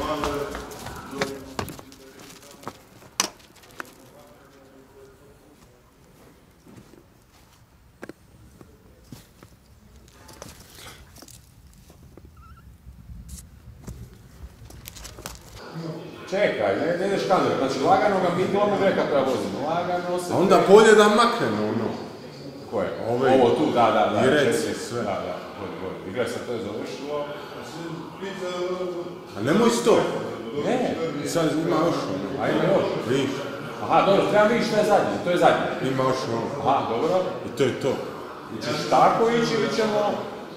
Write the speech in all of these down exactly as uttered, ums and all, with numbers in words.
Čekaj, ne, ne ideš kadro, znači lagano ga mi glavno greka treba voziti, lagano se... A onda bolje da maknemo ono. Koje? Ove, ovo tu, da, da, da. I reci sve. Da, da, bolje, bolje. Igra se, to je završilo. A nemoj sto. Ne. Sad ima još ono. A ima još? Viš. Aha, dobro, treba vidjeti što je zadnje, to je zadnje. Ima još ono. Aha, dobro. I to je to. I ćeš tako ići ili ćemo...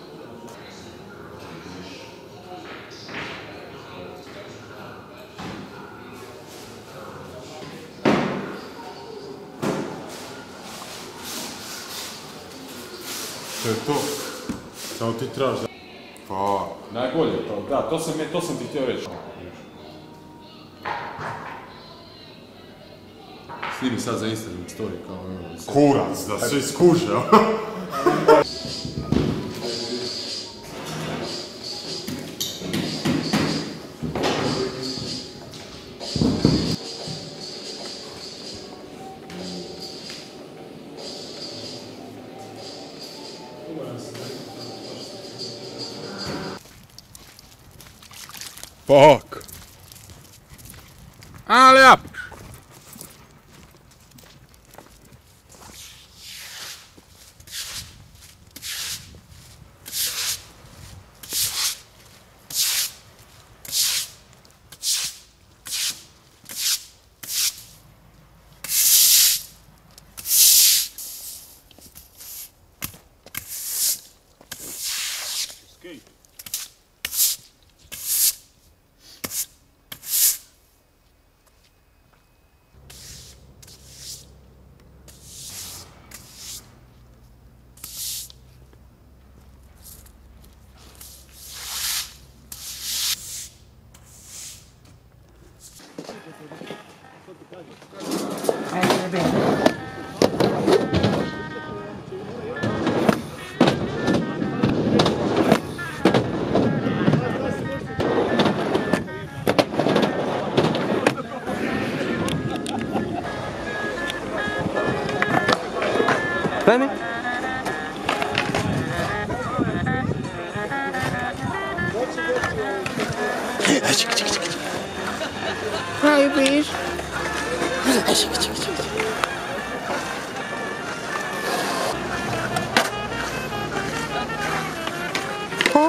To je to. Samo ti trebaš da... Pa... Najbolje to, da, to sam, to sam ti htio reći. Snimi sad za Instagram story kao ono... Kurac, da svi skuže, Fuck! Ali up! Daj mi. Hi, please. Huh?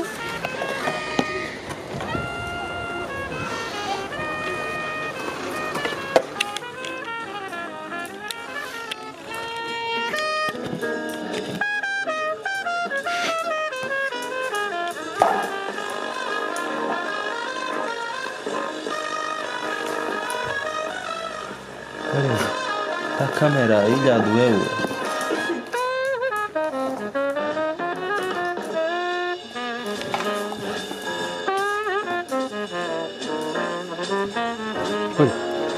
Ta kamera je hiljadu eura. Oj.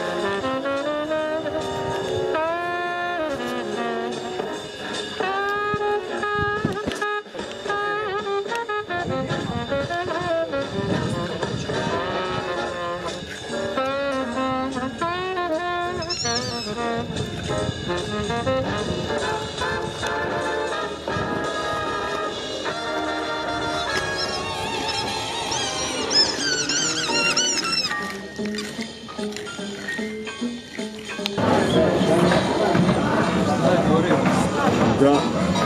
Da.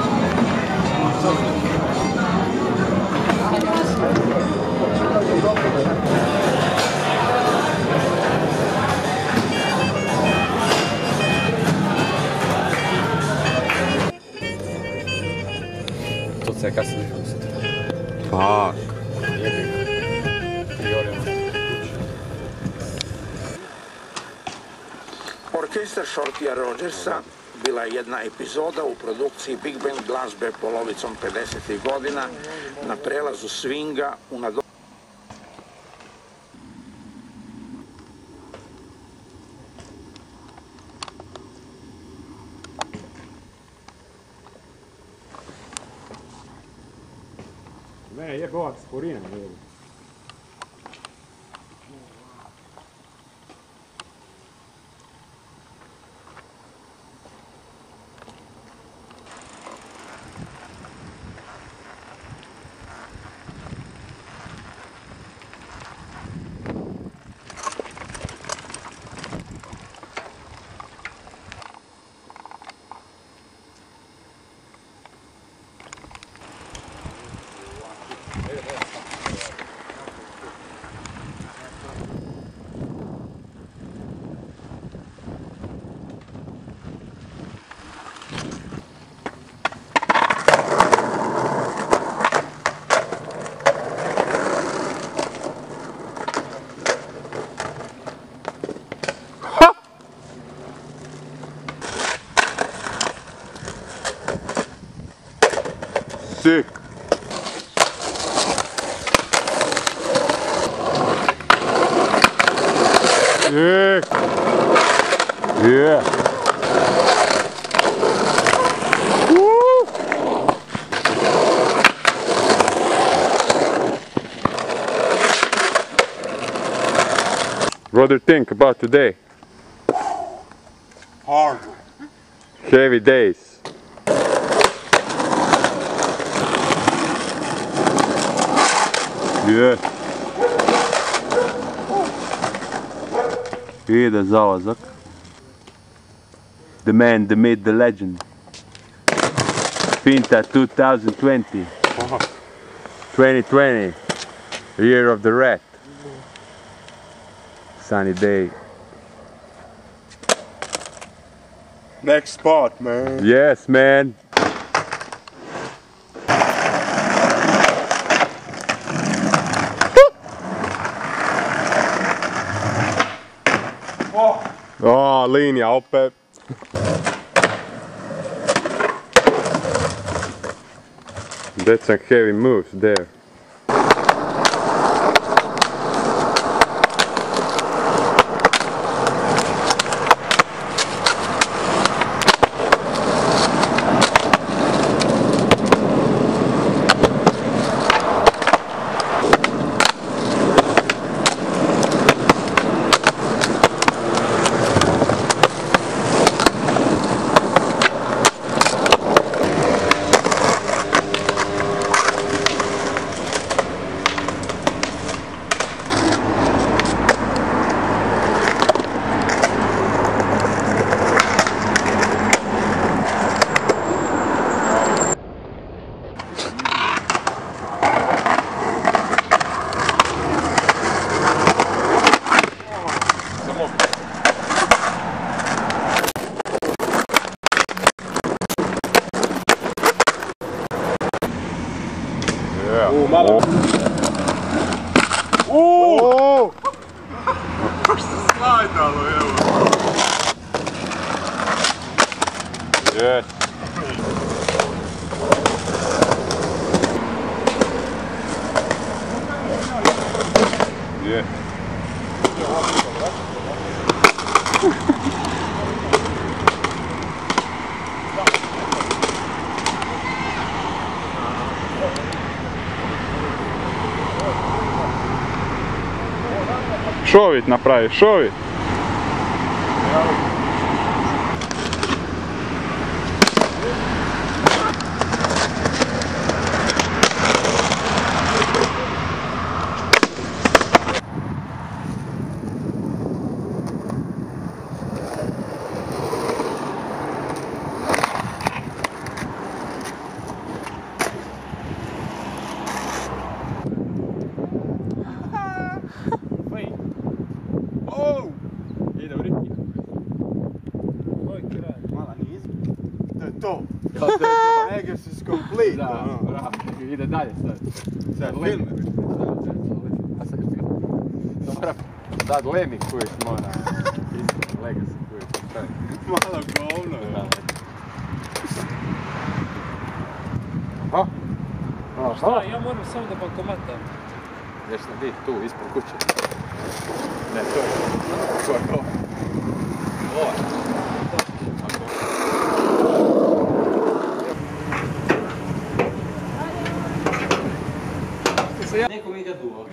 To se kasnije pustiti. Fuck. Orkestar Shortija Rogersa bila je jedna epizoda u produkciji Big Band glazbe polovicom pedesetih godina na prelazu swinga u nado... Ne, jebovac, sporina. Sick. Sick. Yeah. Woo. What do you think about today? Hard. Heavy days. Yeah. Ide zalazak. The man, the myth, the legend. Pinta twenty twenty. twenty twenty. Year of the rat. Sunny day. Next spot, man. Yes, man. Oh, linja opet. That's some heavy moves there. U, malo. Uuuu! Kako se slajdalo, evo. Yes. Yeah. Šovit napravi, šovit. To. Negus is complete. Da, bravo. Ide dalje sad. Sad film. Sad Lemmy kojiš mora. Legacy kojiš. Malo govno. Aha. Šta, ja moram samo do bankomata. Ješ na di, tu, ispod kuće. Ne, to je. To je to. Ovo. Neko mi ga duo.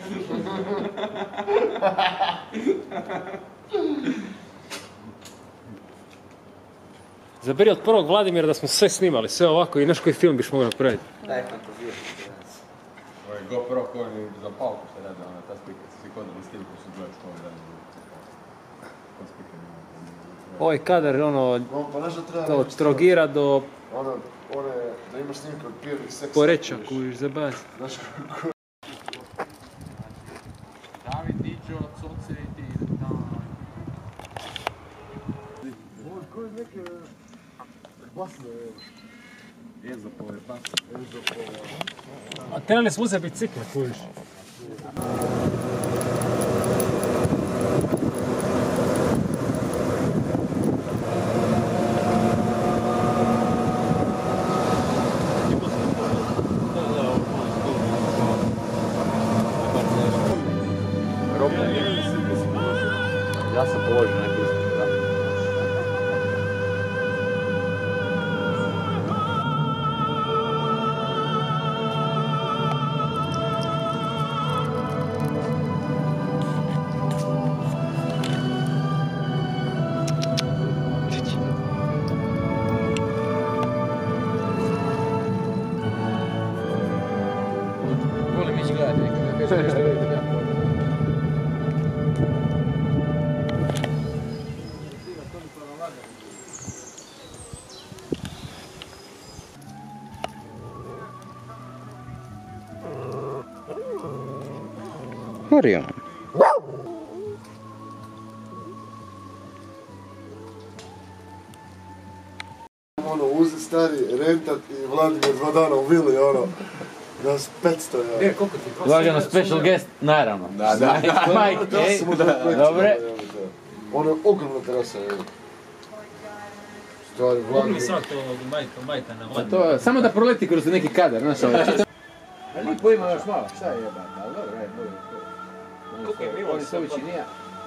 Zaberi od prvog Vladimira da smo sve snimali, sve ovako i naš koji film biš mogao napraviti. Daj fantaziju. Ovo je GoPro koji za palku se radi, ona ta slika, svi kodili stil koji su gledali što ovaj dan. Ovaj kadar, ono, Pa nešto treba od Trogira do Ono, one, da imaš snimke od prvih seksa. Poreča, kojiš za baz. Znaš, A trebali smo uzeti bicikle, kužiš. Ja sam položio neki ispit, da. Volim ići gledati nekada, kaže nešto vidim ja. Orion. Ono, uzi stari, rentat i Vladimir dva dana u vili, ono, nas petsto je. E, koliko ti? Lagano special guest, naravno. Da, da, da. Mike, Ja ej, sam mu da petsto, dobre. Ono je ogromna terasa, je. Stvari, Mogli Vladimir. svak to ovdje majka, majka na Pa vladi. to je, samo da proleti kroz neki kadar, znaš ovo. A lipo ima još malo, šta je jebati, ali dobro, ajde, dobro. Koliko je bilo? Oni se običi nije.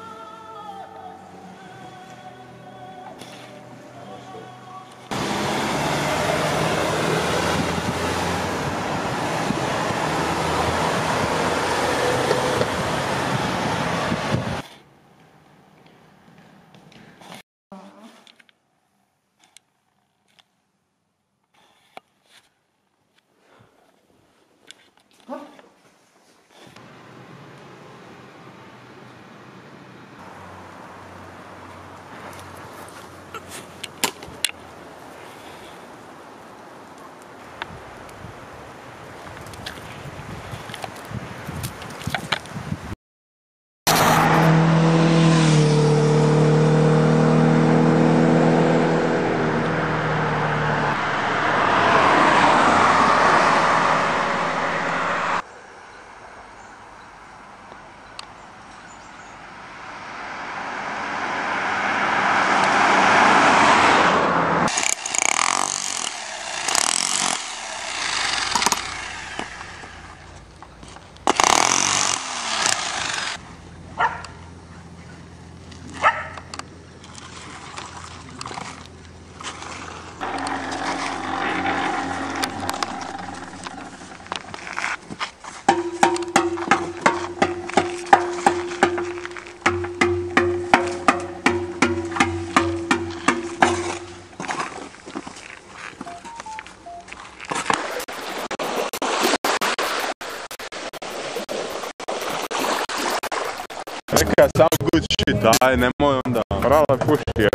Neka sam good shit, aj nemoj onda. Prava puši je.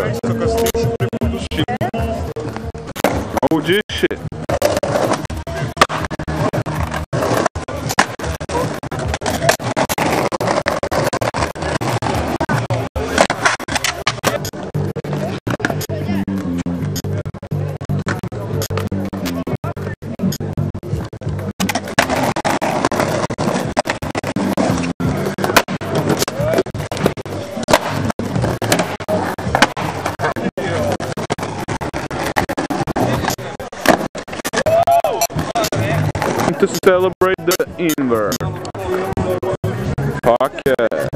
O G shit. To celebrate the invert. Fuck yeah.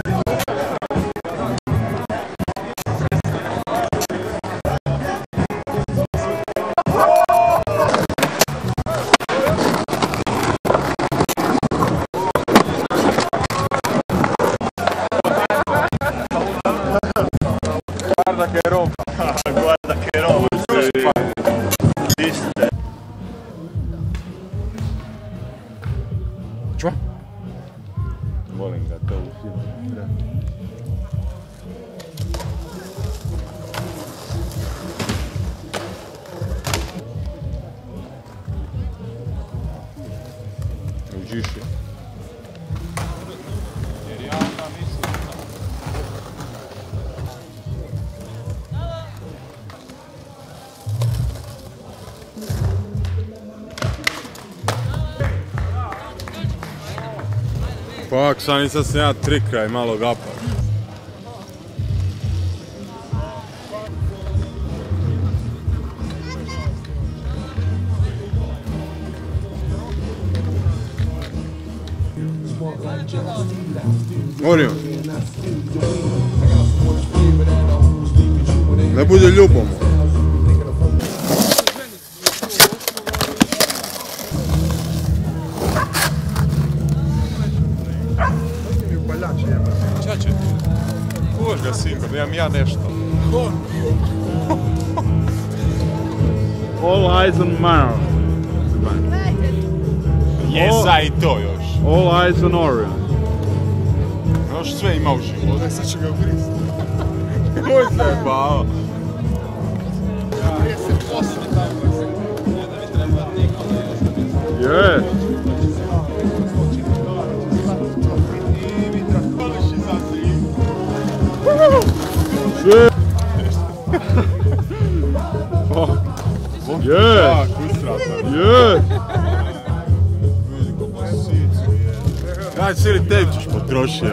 Guarda che roba. Guarda che roba. Viste. Čuva? Volim ga to u filmu. Uđiši. Jer ja onda mislim Fuck, sad nisam se ja trikra i malo gapa. Orion. Ne bude ljubom. Čače, kuvaš ga sinko, nemam ja nešto. All eyes on Mara. Jesa i to još. All eyes on Orion. Još sve ima u životu. Sad ću ga ugristi. Moj se bao. Je. Sve. Je. Je. Kaj cijeli tep ćeš potrošiti.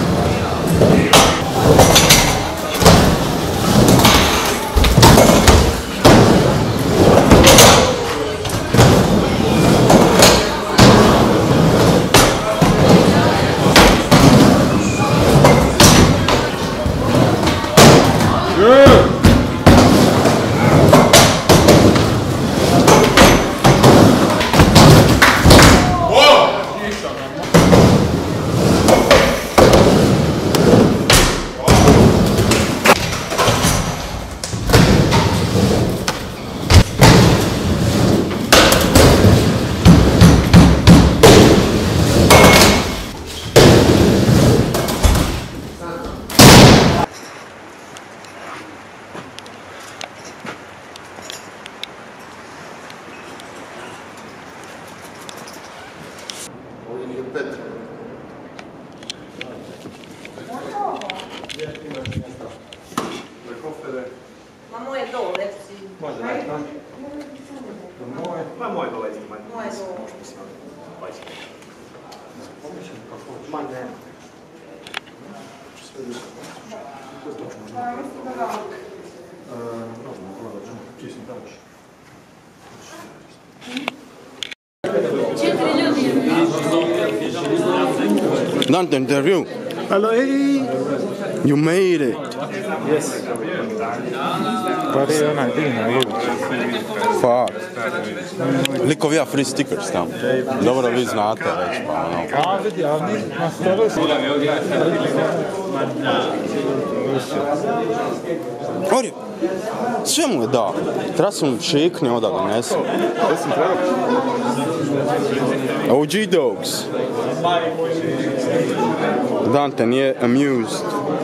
Ma moj je dole, reci. Može da je to? Moj. Ma moj dole, moj. Moj je dole. Ma ne. Četiri ljudi. Dante interview. Hello, hey. You made it. Yes. Pa je onaj Dina, Ivić. Fuck. Likovi ja free stickers tamo. Dobro, vi znate već, pa ono. A vidi, ali nije na stole su. Ori, sve mu je dao. Treba sam šikni onda ga nesu. O G Dogs. Dante nije amused.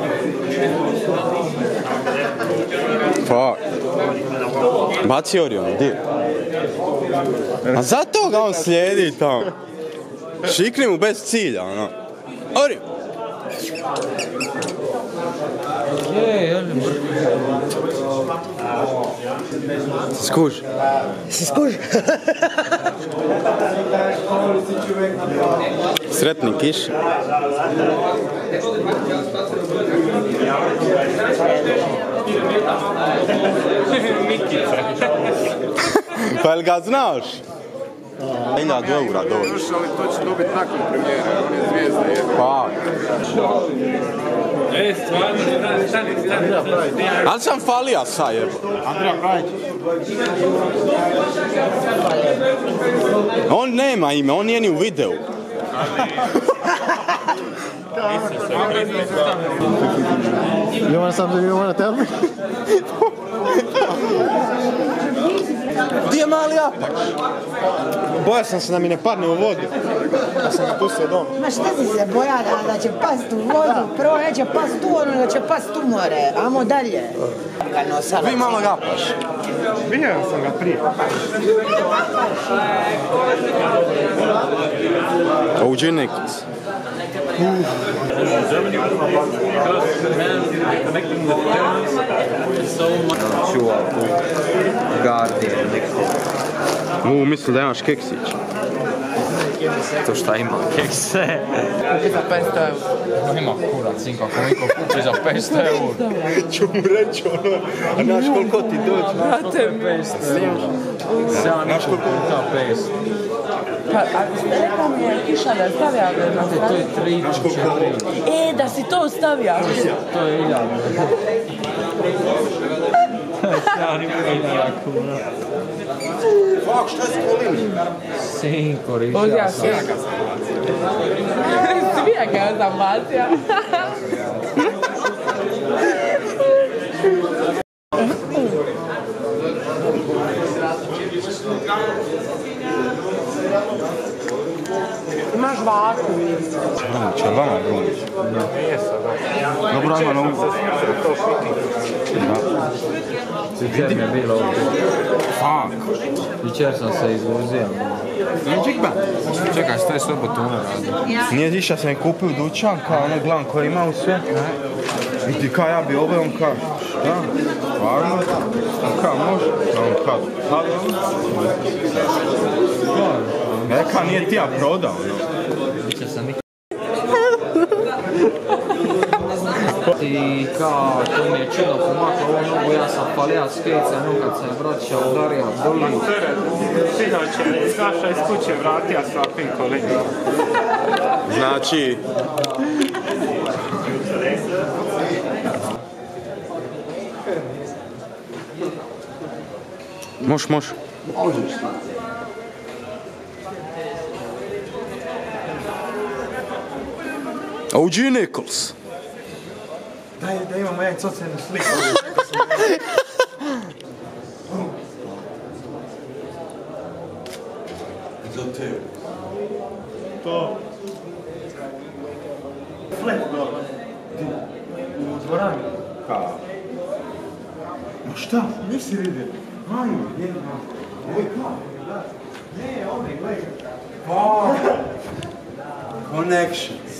Fuck. Baci Orion, di? A zato ga on slijedi tamo. Šikni mu bez cilja, ono. Orion! Skuž. Si skuži? Sretni kiš. Pa jel ga znaš? Hiljadu eura dođe. Ali to će dobiti nakon premijere, on je zvijezda je. Pa. E, stvarno, stani, stani, stani. Ali sam falija sa jebo. Andrija Prajić. On nema ime, on nije ni u videu. You want something you want to tell me? Gdje je mali apač? Bojao sam se da mi ne padne u vodu. Da sam ga pustio doma. Ma šta si se boja da, da će past u vodu? Prvo neće past u ono, da će past u more. Amo dalje. Vi malo ga apaš. Vidio sam ga prije. O G Nikic. Germany because the man connecting with Germans is so much. Čuva tu Guardian. U, mislim da imaš keksić. To šta ima, kekse. Za petsto eura. Ima kurac, sinko, koliko kupi za petsto eura. Ću mu reći ono, a znaš koliko ti dođe? Brate, petsto eura. Znaš koliko puta petsto. Pa, ako ste rekao mi je kiša da stavlja na stranu. To je tri, četiri. E, da si to stavlja. To je iljada. Sjani iljada kuna. Fak, šta si kolim? Sinko, riša. Ozja se. Svija ga je zambacija. Imaš vaku. Brumić, je vama Brumić? Da. Dobro, ajmo na umu. Jučer mi je bilo ovdje. Fuck. Jučer sam se izvozio. Čekaj, šta je sve botuna radi? Nije išao sam je kupio u dućan, kao ono gledam koje ima u sve. I ti kao ja bi ovaj, on kao, šta? Stvarno? On kao, može? On kao, pa ne, kao nije ti ja prodao, no. Jučer sam nikad. I kao, to mi je čudno pomaklo ovo nogu, ja sam falija skejca, no kad sam je vraćao, udario, boli. Sinoć je izašao iz kuće, vratio sa pinko liniju. Znači... Moš, moš. O G Nichols. Daj, da imamo jedan socijalni slik. Za te. To. Flet dobro. U dvorani. Kao? Ma šta? Nisi vidio? Ajmo, jedna. Oj, kao? Ne, ovdje, gledaj. Pa. Connections.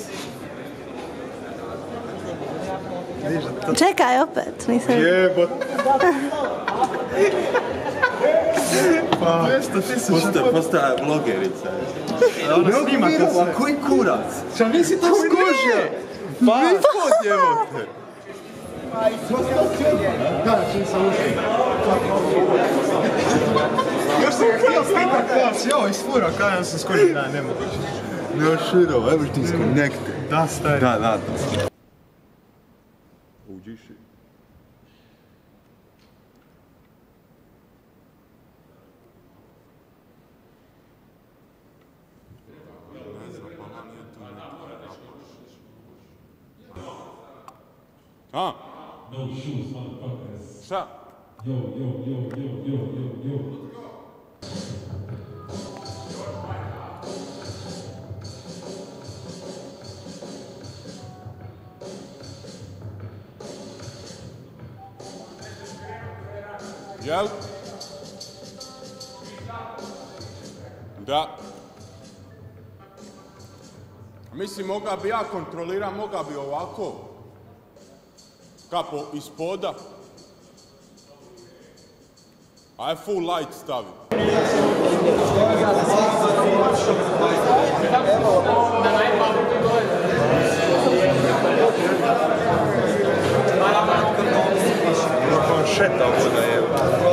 Čekaj, opet, nisam... Jebot. dvjesto tisuća. Postaje blogerica. Ona snima to sve. Koji kurac? Šta nisi to skužio? Pa, kod jebote. Da, čim sam ušao. Još sam ga htio slikat klas, joj, isfurao, kada ja sam skužio, da, ne mogu. No shit, everything's connected. Da, stari. Da, da. Uđiši. A? No shoes, motherfuckers. Šta? Yo, yo, yo, yo, yo, yo, yo. Jel? Da. Mislim, moga bi ja kontroliram, moga bi ovako. Kapo ispoda. Aj full light stavi. Kako on šeta ovoga je.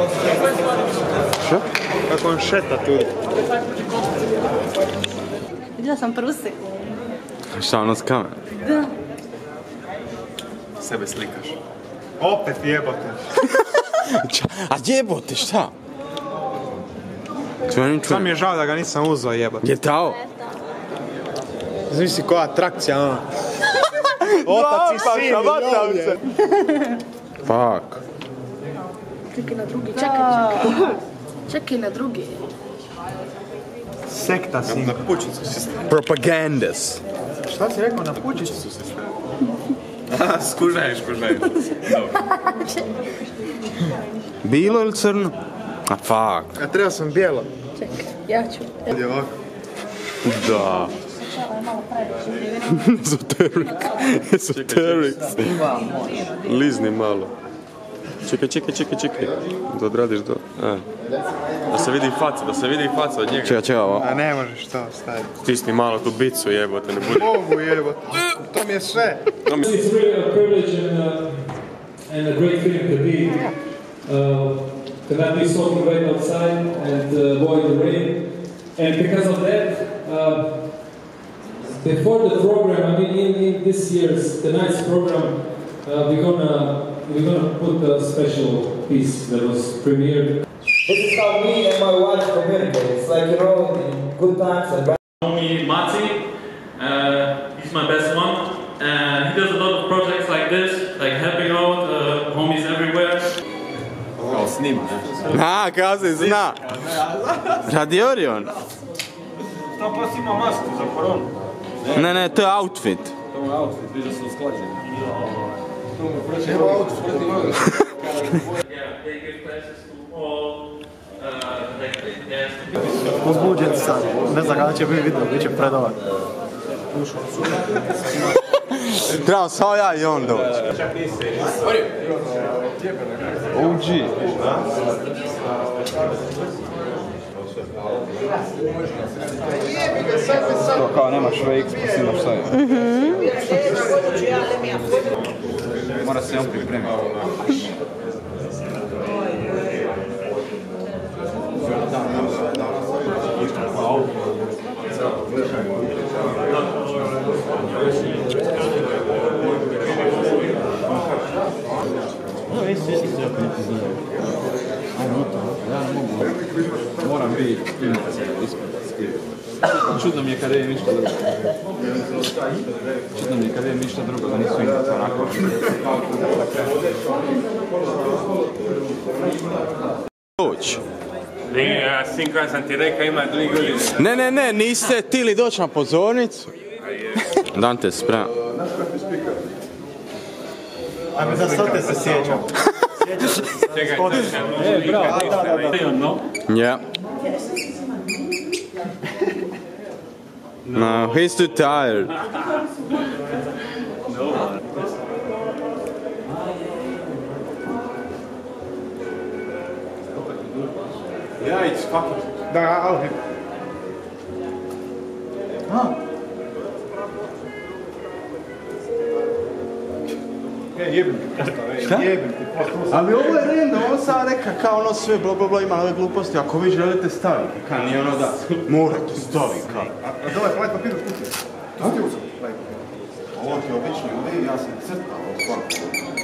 Što? Kako on šeta tu. Vidjela sam pruse. Šta ono s kamerom? Da. Sebe slikaš. Opet jebote. A jebote, šta? Čujem, Sam mi je žao da ga nisam uzao jebote. Je tao? Zamisli koja atrakcija, ono. Otac i sin, ovdje. Fuck. Čekaj na drugi, čekaj, čekaj. Čekaj na drugi. Sekta sin. Na pučicu si stavio. Propagandas. Šta si rekao, na pučicu si stavio? Aha, skužaješ, skužaješ. Bilo ili crno? A fuck. A treba sam bijelo. Čekaj, ja ću. Ovdje ovako. Da. Ezoterik. Ezoterik. Lizni malo. Čekaj, čekaj, čekaj, čekaj. Da odradiš do... A. Da se vidi faca, da se vidi faca od njega. Čekaj, čekaj, ovo. A ne možeš to staviti. Stisni malo tu bicu, jebote, ne budi. Mogu jebote. To mi je sve. It's really a privilege and, uh, and a great feeling to be uh, to not be soaking wet outside and uh, avoid the rain. And because of that, uh, before the program, I mean, in, in this year's the night's program, uh, we're gonna we're gonna put a special piece that was premiered. This is how me and my wife communicate. It's like, you know, in good times and bad. Homie Mati, uh, he's my best one, and he does a lot of projects like this, like helping out uh, homies everywhere. Kao snima, ne? A, kao se zna. Radi Orion. Tam pas ima masku za koronu. Ne, ne, to je outfit. To je outfit, vidio su usklađeni. Nema outfit. Uzbuđen sam, ne znam kada će biti video, bit će predovan. Trebam samo ja i on doći. O G. To kao nemaš V X pa snimaš šta je. Mora se on pripremiti. Moram biti čudno mi je kada je ništa drugo. Čudno mi je kada je ništa drugo, da nisu imati onako. Doći. Sinkran sam ti rekao, ima dvije godine. Ne, ne, ne, niste tili doći na pozornicu. Dante, spremam. Ajme, za što te se sjećam? Čekaj, E, bravo, da, da, da. Yeah. No, he's too tired. Yeah, it's fucking... Da, I'll hit. Ah. E, jebim ti posto, Šta? jebim ti posto. Ali ovo je renda, ovo sam reka kao ono sve bla bla bla ima ove gluposti, ako vi želite staviti, kao nije ono da morate staviti, kao. A dole, plajt papir od kuće. To ti uzem, plajt papir. Ovo ti je obični ove, ja sam crtao ovo svako.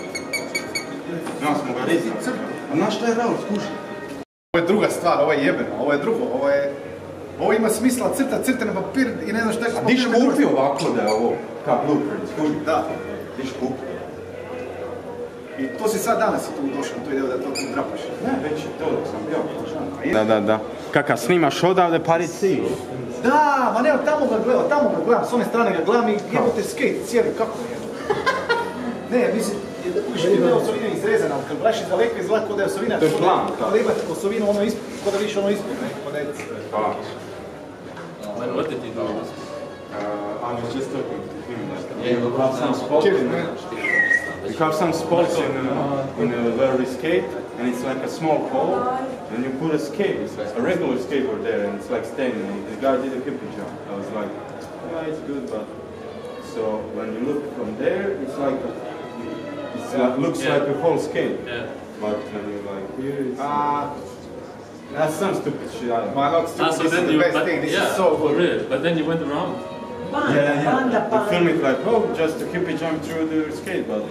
Ja smo ga rezali. A znaš šta je Raul, skušaj? Ovo je druga stvar, ovo je jebeno, ovo je drugo, ovo je... Ovo ima smisla crta, crta na papir i ne znam šta je... A diš kupio ovako da je ovo, kao blueprint, skuži? Da. Diš kupio. I to si sad danas tu došao, tu ideo da to tu drapaš. Ne, već je to dok sam bio. Da, da, da. Kaka snimaš odavde, pari cilj. Da, ma ne, tamo ga gledam, tamo ga gledam, s one strane ga gledam i jebote skate, cijeli, kako je? Ne, mislim, uviš ima je osovina izrezana, ali kad gledaš iz daleka izgleda kod da je osovina... To je plan, kao. Kod da imate osovinu ono ispod, kod da vidiš ono ispod, ne, kod da je... Hvala. What did he do? Uh, I was just talking to him like, yeah, we have some spots. We have some spots in uh, in uh, where we skate, and it's like a small pole, and you put a skate, it's like a regular skateboard there, and it's like standing. And the guy did a hippie jump. I was like, yeah, it's good, but so when you look from there, it's like a, it's like, looks Yeah. like a whole skate. Yeah. But when you like here, it's Ah, that's some stupid shit. I don't know. my not Ah, stupid, so this then is the you, best but, thing, this yeah, is so for good. real. But then you went around. Yeah, yeah. You film it like, oh, just a hippie jump through the skate, but...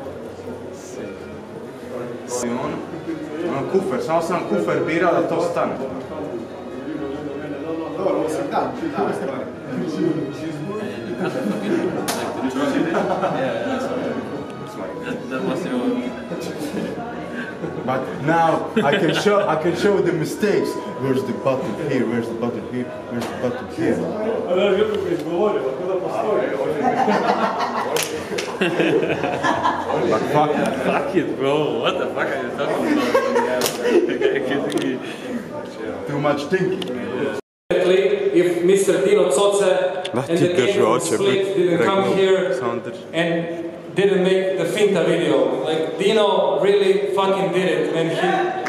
On, on kufer, samo sam kufer birao da to stane. Dobro, ovo sam dan, dan stvari. That, that was your... But now I can show I can show the mistakes. Where's the button here? Where's the button here? Where's the button here? But fuck it. Fuck it, bro. What the fuck are you talking about? Too much thinking. If Mister Dino Coce and the Gabriel Split didn't come here and didn't make the Finta video. Like, Dino really fucking did it, and he...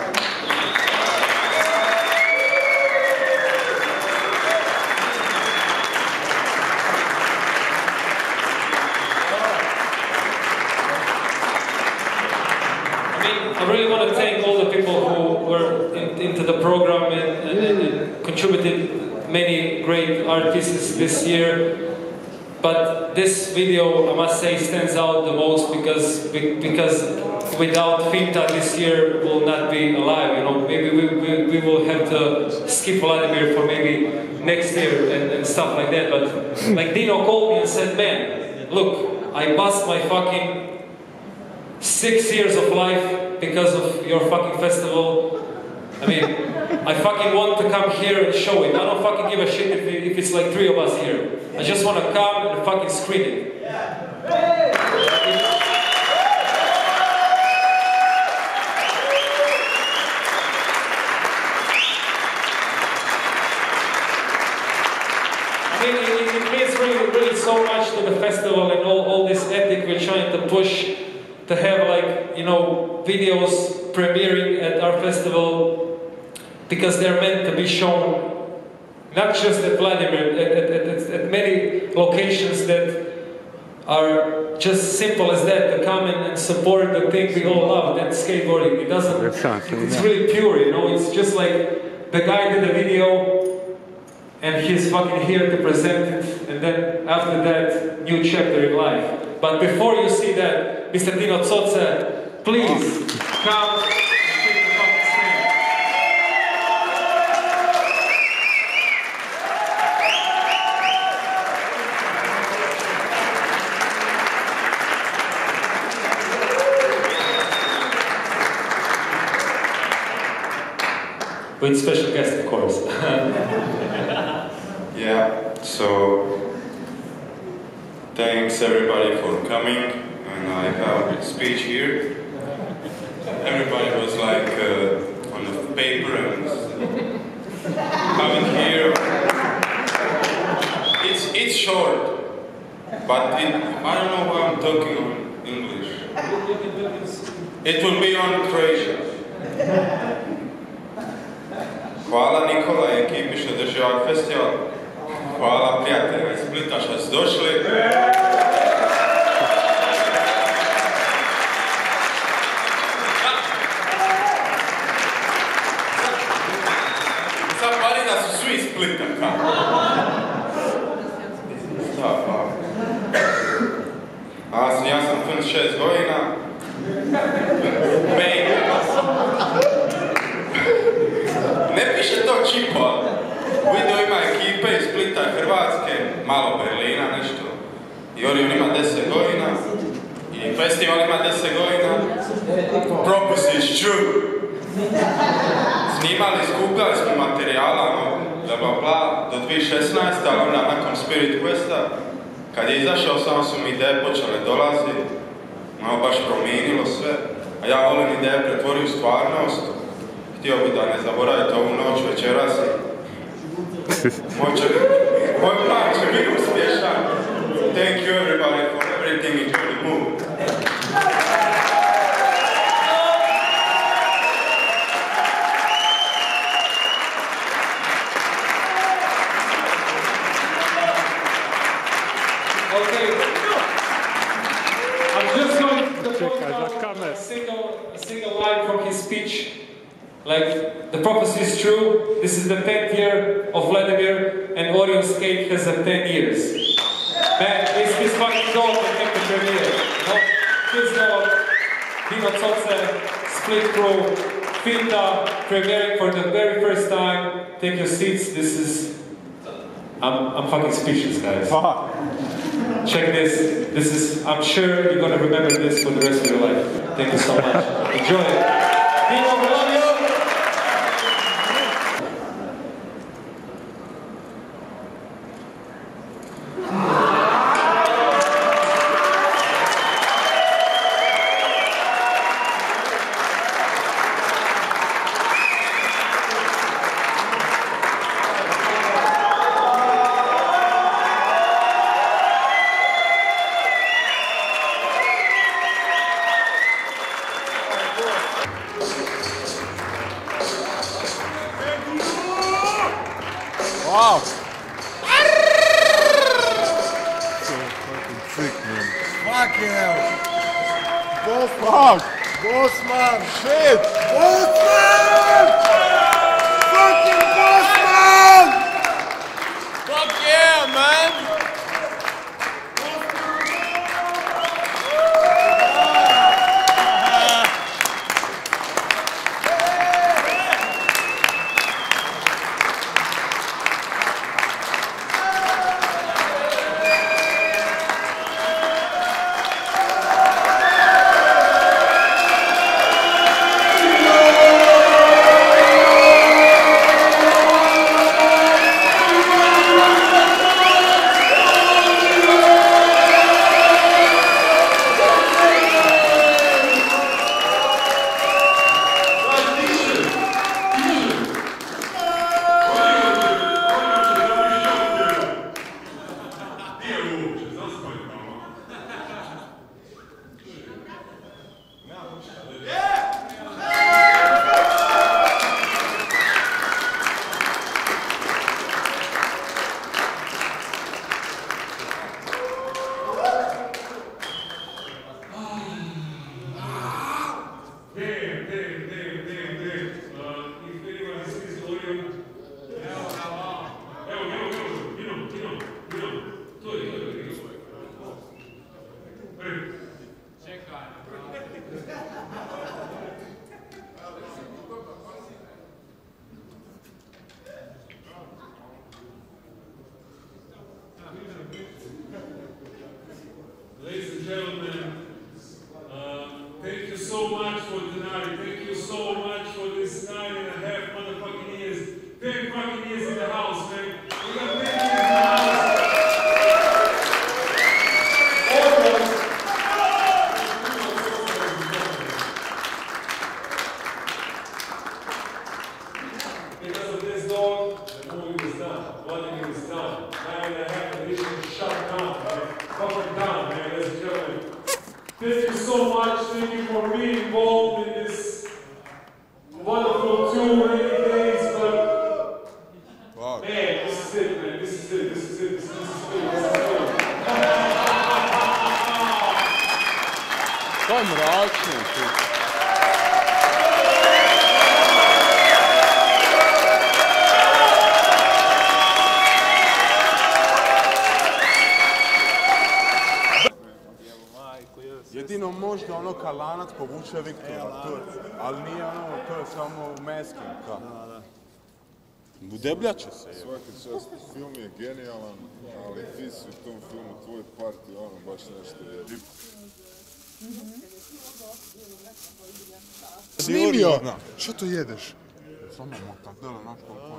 I really want to thank all the people who were in, into the program and, and, and contributed many great art pieces this year. But this video, I must say, stands out the most because because without Finta this year will not be alive. You know, maybe we, we, we will have to skip Vladimir for maybe next year and, and stuff like that. But like Dino called me and said, "Man, look, I bust my fucking six years of life because of your fucking festival. I mean, I fucking want to come here and show it. I don't fucking give a shit if, if it's like three of us here. I just want to come and fucking screen it." I mean, it, it means really, really so much to the festival and all, all this ethic we're trying to push, to have, like, you know, videos premiering at our festival because they're meant to be shown not just at Vladimir, at, at, at, at many locations that are just simple as that, to come in and support the thing we all love, that skateboarding. It doesn't, it's really pure, you know, it's just like the guy did the video and he's fucking here to present it, and then after that, new chapter in life. But before you see that, Mister Dino Coca, please come and take the fucking stand. With special guest, of course. Yeah, so thanks everybody for coming, and I have a speech here. Everybody was like uh, on the paper and coming here. It's it's short, but it, I don't know why I'm talking on English. It will be on Croatian. Hvala Nikola i ekipi što drži ovaj festival. Hvala prijateljima iz Splita što su došli. Sad pali da su svi iz Splita, kako? Da, pa. A ja sam film šest godina. Bang. Ne piše to čipo. Video ima ekipe iz Splita, Hrvatske, malo Berlina, nešto. I Orion ima deset godina. I festival ima deset godina. Propust is true. Snimali, skupljali smo materijala, bla bla bla, do dvije tisuće šesnaeste. Ali onda nakon Spirit Questa, kad je izašao, samo su mi ideje počele dolaziti. Malo baš promijenilo sve. A ja volim ideje pretvoriti u stvarnost. Htio bi da ne zaboravite ovu noć večeras. Moj, će, moj plan će biti uspješan. Thank you everybody for everything. Enjoy the move. Okay. I'm just going to quote a single, a single line from his speech. Like, the prophecy is true. This is the tenth year of Vladimir, and Orion Skate has a ten years. Man, it's his fucking goal to make the premiere. No? His goal, Dino Coca, Split Crew, Finta, premiering for the very first time. Take your seats. This is... I'm, I'm fucking speechless, guys. Check this. This is... I'm sure you're gonna remember this for the rest of your life. Thank you so much. Enjoy it. Dino, love you. sick, man. Fucking hell. Bossman! Bossman! Shit! Bossman! Fucking Bossman! Fuck yeah, man! Ladies and gentlemen, uh, thank you so much for tonight. Thank you so much for this nine and a half motherfucking years. Ten fucking years in the house, man. We got ten years in the house. Almost. Because of this dog, the movie was done. Vladimir was done. Nine and a half edition shut down, man. Covered down, man. Ladies and gentlemen. Thank you so much. Thank you for being involved in this wonderful two many days, but wow. Man, this is it, man. This is it. This is it. This is it. This is it. To je mračno. Jedino možda ono Kalanac povuče Viktora, to, ali nije ono, to je samo masking, ka. Debljače se je. Svaki čast, film je genijalan, ali ti si u tom filmu, tvoj part je ono baš nešto je. Snimio! Što to jedeš? Samo motak, dele, naš koliko.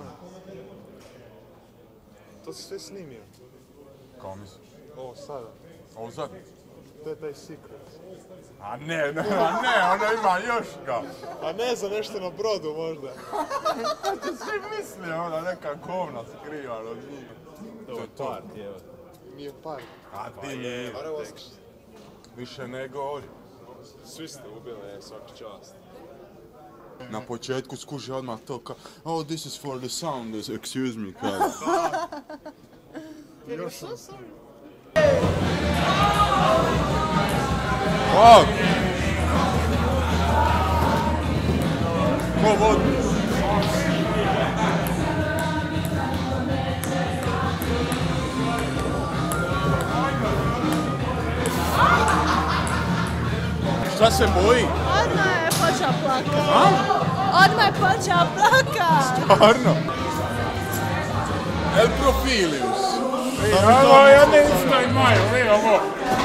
To si sve snimio? Kao misliš? Ovo sada? Ovo zadnje? To je taj secret. A ne, ne, a ne, ono ima još ga. A ne, za nešto na brodu možda. To svi misli, ona neka govna skriva od njih. To je part, evo. Nije part. A ti nije. Više nego ovdje. Svi ste ubili, je, svaki čast. Na početku skuži odmah to kao, oh, this is for the sound, excuse me, kao. Još sam... Fuck! Ko vodi? Šta se boji? Odmah je počeo plakat. A? Odmah je počeo plakat. Stvarno? El Profilius. Ovo je ne isto imaju, vi ovo.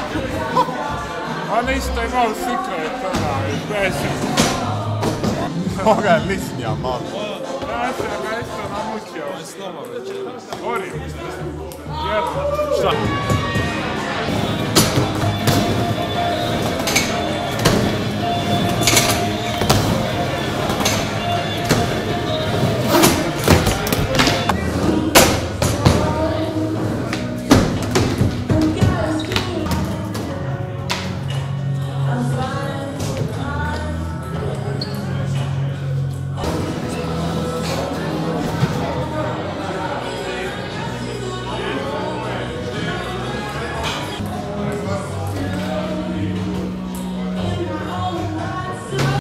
Oni isto imaju secret, ona, izbešen. Ovoga je lisnja, malo. Ja sam ga isto namučio. Gori. Jel? Šta?